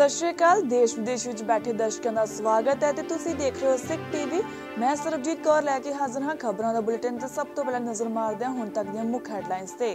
सत श्री अकाल। देश विदेश विच बैठे दर्शकों का स्वागत है ते तुसीं देख रहे हो सिख टीवी। मैं सरबजीत कौर लैके हाजिर हाँ खबरों का बुलेटिन। ते सब तो पहले नजर मारदे हां हुण तक दीआं मुख हैडलाइनस ते।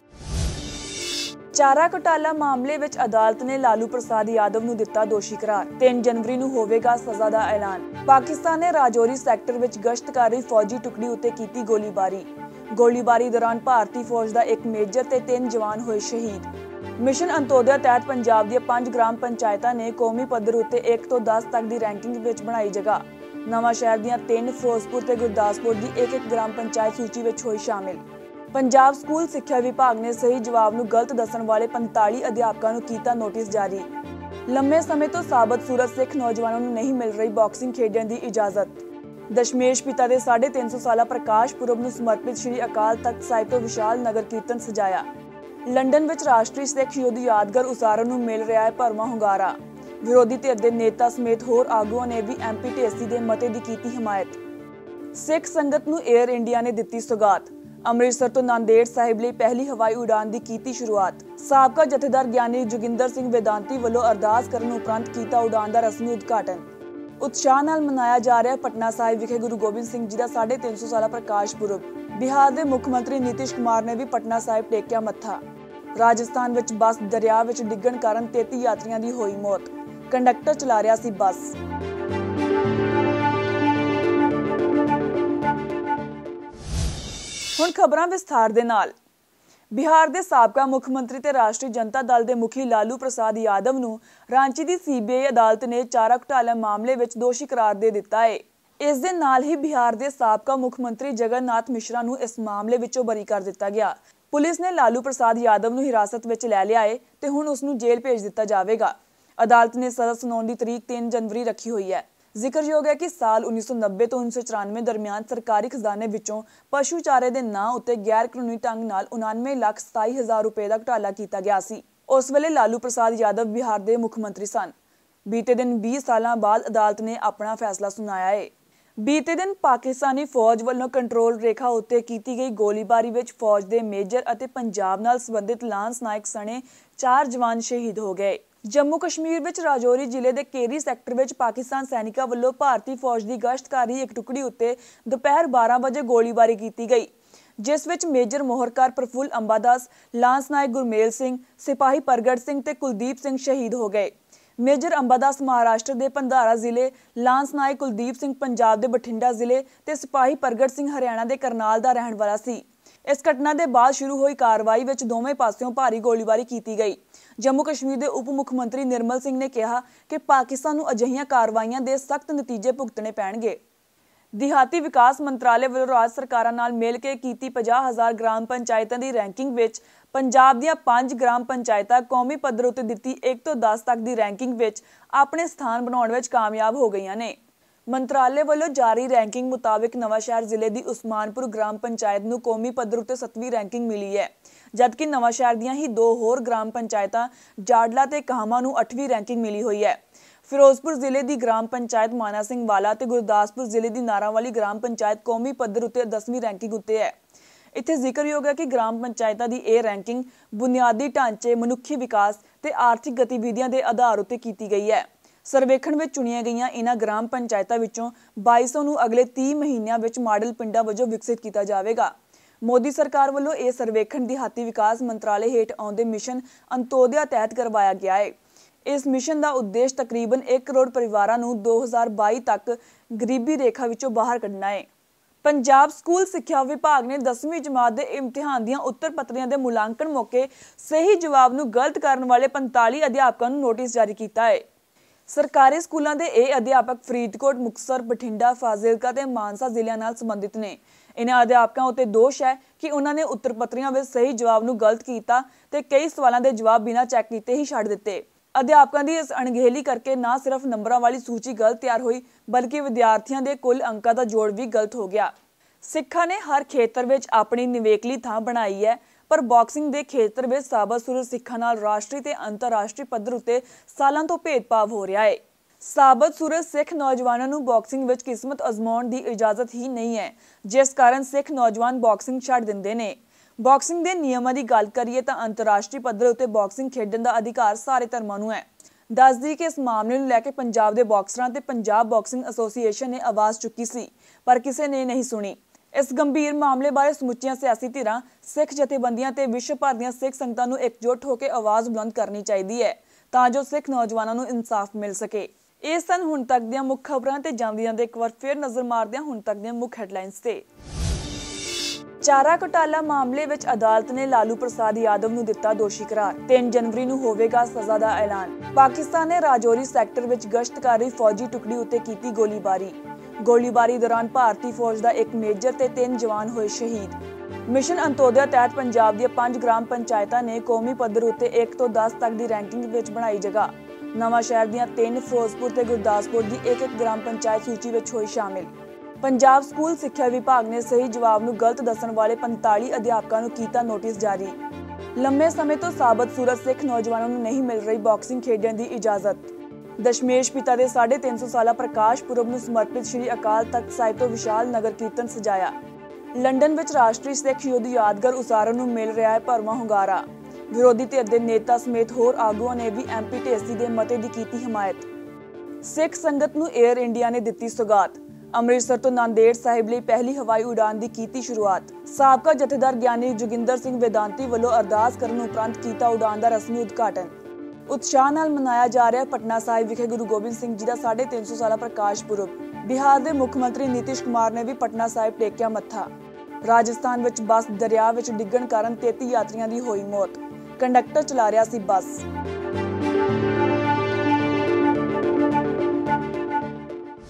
चारा घोटाला मामले विच अदालत ने लालू प्रसाद यादव नूं दिता दोषी करार। 3 जनवरी नूं होवेगा सज़ा दा ऐलान। पाकिस्तान ने राजौरी सैक्टर विच गश्त कर रही फौजी टुकड़ी उत्ते कीती गोलीबारी दौरान भारतीय फौज दा एक मेजर ते 3 जवान होए शहीद। मिशन अंत्योदय तहत पंजाब दी 5 ग्राम पंचायतां ने कौमी पद्धर उत्ते 1 ਤੋਂ 10 तक दी रैंकिंग विच बनाई जगह। नवां शहर दीआं 3, फिरोजपुर ते गुरदासपुर दी एक ग्राम पंचायत सूची विच होई शामिल। पंजाब स्कूल सिक्ख्या विभाग ने सही जवाब नूं गलत दस्सण वाले 45 अध्यापकां नूं कीता नोटिस जारी। लंबे समय तो साबत सूरत सिख नौजवानों नूं नहीं मिल रही बॉक्सिंग खेडण दी इजाजत। दशमेश पिता के 350 साला प्रकाश पुरब नूं समर्पित श्री अकाल तख्त साहिब तो विशाल नगर कीर्तन सजाया। लंडन विच राष्ट्रीय सिख युद्ध यादगार उसारण नूं मिल रहा है भरवां हुंगारा। विरोधी धिर दे नेता समेत होर आगूआं ने भी MP ढेसी दे मते दी कीती हिमायत। सिख संगत नूं एयर इंडिया ने दित्ती सौगात। अमृतसर तो नांदेड़ साहिब लई पहली हवाई उड़ान की कीती शुरुआत। साबका जथेदार ज्ञानी जोगिंदर सिंह वेदांती वल्लों अरदास करन उपरंत कीता उड़ान का रस्मी उद्घाटन। उत्साह नाल मनाया जा रहा है पटना साहिब विखे गुरु गोबिंद सिंह जी का 350 साला प्रकाश पुरब। बिहार के मुख्यमंत्री नीतीश कुमार ने भी पटना साहिब टेकिया मत्था। राजस्थान विच बस दरिया विच डिग्गण कारण 33 यात्रियों की होई मौत। कंडक्टर चला रहा सी बस। हुण खबरां विस्तार दे नाल। बिहार के साबका मुख्यमंत्री ते राष्ट्रीय जनता दल के मुखी लालू प्रसाद यादव नूं रांची की CBI अदालत ने चारा घोटाला मामले विच दोषी करार दे दिता है। इस दे नाल ही बिहार के साबका मुख्यमंत्री जगन्नाथ मिश्रा नूं इस मामले विचों बरी कर दिता गया। पुलिस ने लालू प्रसाद यादव नूं हिरासत विच लै लिया है ते हुण उस नूं जेल भेज दिता जावेगा। अदालत ने सज़ा सुनाउण दी तरीक 3 जनवरी रखी हुई है। जिक्रयोग है कि साल 1990 तो 1994 दरमियान सरकारी खजाने विचों पशु चारे के नां उत्ते गैर कानूनी ढंग नाल 99,27,000 रुपए का घोटाला किया गया सी। उस वेले लालू प्रसाद यादव बिहार के मुख्यमंत्री सन। बीते दिन 20 साल बाद अदालत ने अपना फैसला सुनाया है। बीते दिन पाकिस्तानी फौज वालों कंट्रोल रेखा उत्ते कीती गई गोलीबारी विच फौज के मेजर अते पंजाब नाल संबंधित लांस नायक सने 4 जवान शहीद हो गए। जम्मू कश्मीर विच राजौरी जिले के केरी सैक्टर विच पाकिस्तान सैनिकों वालों भारतीय फौज की गश्त कर रही एक टुकड़ी उत्ते दोपहर 12 बजे गोलीबारी की गई, जिस विच मेजर मोहरकार प्रफुल्ल अंबादास, लांस नायक गुरमेल सिंह, सिपाही परगट सिंह ते कुलदीप सिंह शहीद हो गए। मेजर अंबादास महाराष्ट्र के भंडारा जिले, लांस नायक कुलदीप सिंह पंजाब के बठिंडा जिले ते सिपाही परगट सिंह हरियाणा के करनाल का रहने वाला सी। इस घटना के बाद शुरू हुई कार्रवाई विच दोवें पासियों भारी गोलीबारी की गई। जम्मू कश्मीर के उप मुख्यमंत्री निर्मल सिंह ने कहा कि पाकिस्तान नूं अजिहियां कार्रवाइयां दे सख्त नतीजे भुगतने पैणगे। दिहाती विकास मंत्रालय वालों राज्य सरकारां नाल मिल के कीती 50,000 ग्राम पंचायतां दी रैंकिंग विच पंजाब दीआं 5 ग्राम पंचायतां कौमी पद्धर उत्ते दित्ती 1 ਤੋਂ 10 तक दी रैंकिंग विच अपने स्थान बनाउण विच कामयाब हो गईआं ने। मंत्रालय वालों जारी रैंकिंग मुताबिक नवांशहर जिले की उस्मानपुर ग्राम पंचायत नूं कौमी पद्धर उत्ते 7वीं रैंकिंग मिली है, जबकि नवांशहर दीआं ही 2 होर ग्राम पंचायतां जाडला ते काहमा नूं 8वीं रैंकिंग मिली हुई है। फिरोजपुर जिले की ग्राम पंचायत माना सिंह वाला ते गुरदासपुर जिले की नारावाली ग्राम पंचायत कौमी पद्धर उत्ते 10वीं रैंकिंग उत्ते है। इत्थे जिक्रयोग है कि ग्राम पंचायतां दी यह रैंकिंग बुनियादी ढांचे, मनुखी विकास ते आर्थिक गतिविधियां के आधार उत्ते कीती गई है। सर्वेखण में चुनिया गई इन्हां ग्राम पंचायतां विचों 2200 नूं अगले 30 महीनों में मॉडल पिंडां वजों विकसित किया जाएगा। मोदी सरकार वालों यह सर्वेखण दिहाती विकास मंत्रालय हेठ आउंदे मिशन अंत्योदय तहत करवाया गया है। इस मिशन का उद्देश्य तकरीबन 1 करोड़ परिवारों नूं 2022 तक गरीबी रेखा विचों बाहर कढ़ना है। पंजाब स्कूल सिक्ख्या विभाग ने 10वीं जमात के इम्तिहान दीआं उत्तर पत्रियां दे मुलांकण मौके सही जवाब नूं गलत करने वाले 45 अध्यापकों नूं नोटिस जारी किया है। सरकारी स्कूलों के ये अध्यापक फरीदकोट, मुक्तसर, बठिंडा, फाजिलका ते मानसा जिलों नाल संबंधित ने। इन्हां अध्यापकों उत्ते दोष है कि उन्होंने उत्तर पत्रियां विच सही जवाब नूं गलत किया ते कई सवालों के जवाब बिना चैक किए ही छड्ड दिते। अध्यापकों की इस अणगहेली करके न सिर्फ नंबरों वाली सूची गलत तैयार हुई, बल्कि विद्यार्थियों के कुल अंकों का जोड़ भी गलत हो गया। सिक्खां ने हर खेतर में अपनी निवेकली थां बनाई है, पर बॉक्सिंग के खेतर में साबत सूरत सिक्खां नाल राष्ट्रीय ते अंतरराष्ट्रीय पद्धर उत्ते सालों तो भेदभाव हो रहा है। साबत सूरत सिख नौजवानों नूं बॉक्सिंग विच किस्मत आजमाउण की इजाजत ही नहीं है, जिस कारण सिख नौजवान बॉक्सिंग छड्ड दिंदे ने। बॉक्सिंग के नियमां की गल करिए तो अंतरराष्ट्रीय पद्धर उत्ते बॉक्सिंग खेडण का अधिकार सारे धर्मां नूं है। ਦੱਸਦੀ ਕਿ ਇਸ ਮਾਮਲੇ ਨੂੰ ਲੈ ਕੇ ਪੰਜਾਬ ਦੇ ਬਾਕਸਰਾਂ ਤੇ ਪੰਜਾਬ ਬਾਕਸਿੰਗ ਐਸੋਸੀਏਸ਼ਨ ਨੇ ਆਵਾਜ਼ ਚੁੱਕੀ ਸੀ, ਪਰ ਕਿਸੇ ਨੇ ਨਹੀਂ ਸੁਣੀ। ਇਸ ਗੰਭੀਰ ਮਾਮਲੇ ਬਾਰੇ ਸਮੁੱਚੀਆਂ ਸਿਆਸੀ ਧਿਰਾਂ, ਸਿੱਖ ਜਥੇਬੰਦੀਆਂ ਤੇ ਵਿਸ਼ਵ ਭਰ ਦੀਆਂ ਸਿੱਖ ਸੰਗਤਾਂ ਨੂੰ ਇਕਜੁੱਟ ਹੋ ਕੇ ਆਵਾਜ਼ ਬੁਲੰਦ ਕਰਨੀ ਚਾਹੀਦੀ ਹੈ ਤਾਂ ਜੋ ਸਿੱਖ ਨੌਜਵਾਨਾਂ ਨੂੰ ਇਨਸਾਫ ਮਿਲ ਸਕੇ। ਇਹ ਸਨ ਹੁਣ ਤੱਕ ਦੀਆਂ ਮੁੱਖ ਖਬਰਾਂ ਤੇ ਜਾਂਦੀਆਂ ਦੇ ਇੱਕ ਵਾਰ ਫਿਰ ਨਜ਼ਰ ਮਾਰਦੇ ਹਾਂ ਹੁਣ ਤੱਕ ਦੀਆਂ ਮੁੱਖ ਹੈਡਲਾਈਨਸ ਤੇ। ਚਾਰਾ ਘੁਟਾਲਾ ਮਾਮਲੇ ਵਿੱਚ ਅਦਾਲਤ ਨੇ ਲਾਲੂ ਪ੍ਰਸਾਦ ਯਾਦਵ ਨੂੰ ਦਿੱਤਾ ਦੋਸ਼ੀ ਕਰਾਰ। 3 ਜਨਵਰੀ ਨੂੰ ਹੋਵੇਗਾ ਸਜ਼ਾ ਦਾ ਐਲਾਨ। ਪਾਕਿਸਤਾਨ ਨੇ ਰਾਜੌਰੀ ਸੈਕਟਰ ਵਿੱਚ ਗਸ਼ਤ ਕਰ ਰਹੀ ਫੌਜੀ ਟੁਕੜੀ ਉੱਤੇ ਕੀਤੀ ਗੋਲੀਬਾਰੀ ਦੌਰਾਨ ਭਾਰਤੀ ਫੌਜ ਦਾ ਇੱਕ ਮੇਜਰ ਤੇ 3 ਜਵਾਨ ਹੋਏ ਸ਼ਹੀਦ। ਮਿਸ਼ਨ ਅੰਤੋਦਿਆ ਤਹਿਤ ਪੰਜਾਬ ਦੀਆਂ 5 ਗ੍ਰਾਮ ਪੰਚਾਇਤਾਂ ਨੇ ਕੌਮੀ ਪੱਧਰ ਉੱਤੇ 1 ਤੋਂ 10 ਤੱਕ ਦੀ ਰੈਂਕਿੰਗ ਵਿੱਚ ਬਣਾਈ ਜਗ੍ਹਾ। ਨਵਾਂ ਸ਼ਹਿਰ ਦੀਆਂ 3, ਫਿਰੋਜ਼ਪੁਰ ਤੇ ਗੁਰਦਾਸਪੁਰ ਦੀ 1-1 ਗ੍ਰਾਮ ਪੰਚਾਇਤ ਸੂਚੀ ਵਿੱਚ ਹੋਈ ਸ਼ਾਮਿਲ। ਪੰਜਾਬ ਸਕੂਲ ਸਿੱਖਿਆ ਵਿਭਾਗ ਨੇ ਸਹੀ ਜਵਾਬ ਨੂੰ ਗਲਤ ਦੱਸਣ ਵਾਲੇ 45 ਅਧਿਆਪਕਾਂ ਨੂੰ ਕੀਤਾ ਨੋਟਿਸ ਜਾਰੀ। ਲੰਮੇ ਸਮੇਂ ਤੋਂ ਸਾਬਤ ਸੂਰਤ ਸਿੱਖ ਨੌਜਵਾਨਾਂ ਨੂੰ ਨਹੀਂ ਮਿਲ ਰਹੀ ਬਾਕਸਿੰਗ ਖੇਡਣ ਦੀ ਇਜਾਜ਼ਤ। ਦਸ਼ਮੇਸ਼ ਪਿਤਾ ਦੇ 350 ਸਾਲਾ ਪ੍ਰਕਾਸ਼ ਪੁਰਬ ਨੂੰ ਸਮਰਪਿਤ ਸ਼੍ਰੀ ਅਕਾਲ ਤਖਤ ਸਾਹਿਬ ਤੋਂ ਵਿਸ਼ਾਲ ਨਗਰ ਕੀਰਤਨ ਸਜਾਇਆ। ਲੰਡਨ ਵਿੱਚ ਰਾਸ਼ਟਰੀ ਸਿੱਖ ਯੁੱਧ ਯਾਦਗਾਰ ਉਸਾਰਨ ਨੂੰ ਮਿਲ ਰਿਹਾ ਹੈ ਭਰਵਾਂ ਹੁੰਗਾਰਾ। ਵਿਰੋਧੀ ਧਿਰ ਦੇ ਨੇਤਾ ਸਮੇਤ ਹੋਰ ਆਗੂਆਂ ਨੇ ਵੀ MP ਢੇਸੀ ਦੇ ਮਤੇ ਦੀ ਕੀਤੀ ਹਮਾਇਤ। ਸਿੱਖ ਸੰਗਤ ਨੂੰ 에ਅਰ ਇੰਡੀਆ ਨੇ ਦਿੱਤੀ ਸੁਗਾਤ। ਅੰਮ੍ਰਿਤਸਰ ਤੋਂ ਨਾਂਦੇੜ ਸਾਹਿਬ ਲਈ ਪਹਿਲੀ ਹਵਾਈ ਉਡਾਨ ਦੀ ਕੀਤੀ ਸ਼ੁਰੂਆਤ। ਸਾਬਕਾ ਜਥੇਦਾਰ ਗਿਆਨੀ ਜੋਗਿੰਦਰ ਸਿੰਘ ਵੇਦਾਂਤੀ ਵੱਲੋਂ ਅਰਦਾਸ ਕਰਨ ਉਪਰੰਤ ਕੀਤਾ ਉਡਾਨ ਦਾ ਰਸਮੀ ਉਦਘਾਟਨ। ਉਤਸ਼ਾਹ ਨਾਲ ਮਨਾਇਆ ਜਾ ਰਿਹਾ ਪਟਨਾ ਸਾਹਿਬ ਵਿਖੇ ਗੁਰੂ ਗੋਬਿੰਦ ਸਿੰਘ ਜੀ ਦਾ 350 ਸਾਲਾ ਪ੍ਰਕਾਸ਼ ਪੁਰਬ। ਬਿਹਾਰ ਦੇ ਮੁੱਖ ਮੰਤਰੀ ਨੀਤੀਸ਼ ਕੁਮਾਰ ਨੇ ਵੀ ਪਟਨਾ ਸਾਹਿਬ ਟੇਕਿਆ ਮੱਥਾ। ਰਾਜਸਥਾਨ ਵਿੱਚ ਬੱਸ ਦਰਿਆ ਵਿੱਚ ਡਿੱਗਣ ਕਾਰਨ 33 ਯਾਤਰੀਆਂ ਦੀ ਹੋਈ ਮੌਤ। ਕੰਡਕਟਰ ਚਲਾ ਰਿਹਾ ਸੀ ਬੱਸ।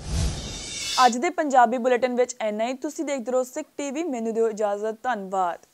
ਅੱਜ ਦੇ ਪੰਜਾਬੀ ਬੁਲੇਟਿਨ ਵਿੱਚ ਇੰਨਾ ਹੀ। ਤੁਸੀਂ ਦੇਖਦੇ ਰਹੋ ਸਿੱਖ TV। ਮੈਨੂੰ ਦਿਓ ਇਜਾਜ਼ਤ। ਧੰਨਵਾਦ।